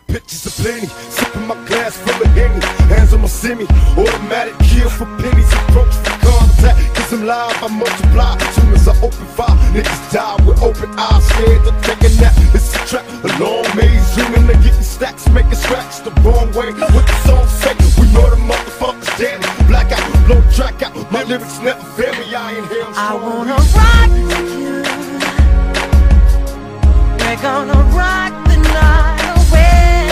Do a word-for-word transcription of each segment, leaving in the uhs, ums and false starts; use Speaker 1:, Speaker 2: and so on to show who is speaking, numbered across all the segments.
Speaker 1: pictures aplenty. Sipping my glass full of Henny. Hands on my semi, automatic kill for pennies. Approach for contact, cause I'm live, I multiply. Soon as I open fire, niggas die with open eyes. Scared to take a nap, it's a trap. A long maze, dreaming of getting stacks. Making scratch the wrong way, what the song say. We know the motherfuckers dead. Black out, blow track out. My lyrics never fail me, I inhale.
Speaker 2: I wanna rock with you. We're gonna rock the night away.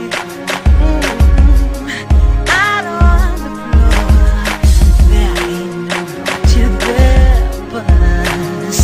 Speaker 2: Mm-hmm. Out on the floor, there ain't nobody there but us.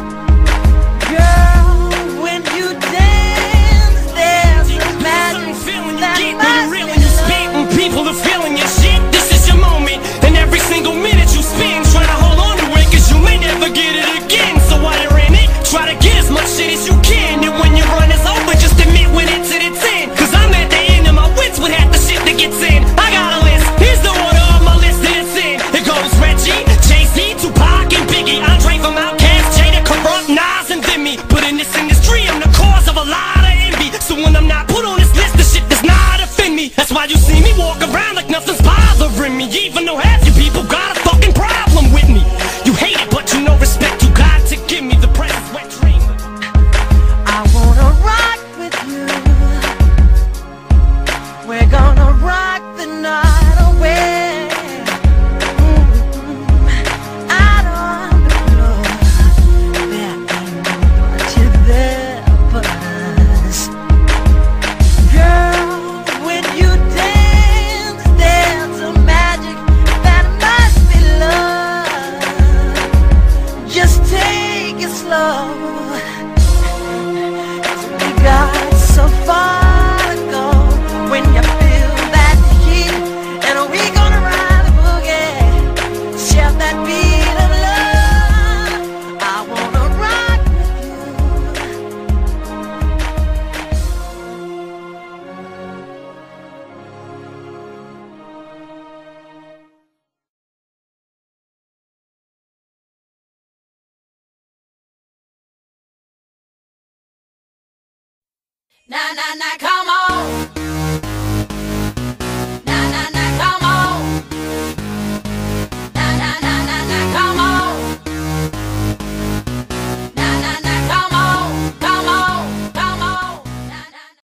Speaker 2: Girl, when you dance, there's a magic
Speaker 3: feeling you
Speaker 2: that
Speaker 3: get when
Speaker 2: must
Speaker 3: you really
Speaker 2: be
Speaker 3: you spit. When people are feeling your shit, this is your moment. And every single minute you spend trying to hold on to it, cause you may never get it again. So while you're in it, try to get as much shit as you can. And when your run is over, just admit when it's at its end. Cause I'm at the end of my wits with half the shit that gets in. I got a list, here's the order of my list that it's in. It goes Reggie, Jay-Z, Tupac, and Biggie, Andre from Outkast, Jada, Corrupt, Nas, and Demi. But in this industry, I'm the cause of a lot of envy. So when I'm not put on this list, the shit does not offend me. That's why you see me walk around like nothing's bothering me. Even though half you people got a fucking problem with me. You hate it, but you know respect you got to give me. The presence wet dream.
Speaker 2: I wanna rock with you. We're gonna rock the night away. Mm-hmm. Out on the floor, there ain't nobody there but us. Girl, when you dance, there's a magic that must be love. Just take it slow. We got so far to go. When you feel that heat, and we gonna ride the boogie, share that beat of love. I wanna rock with you.
Speaker 4: Nah, nah, nah, come on.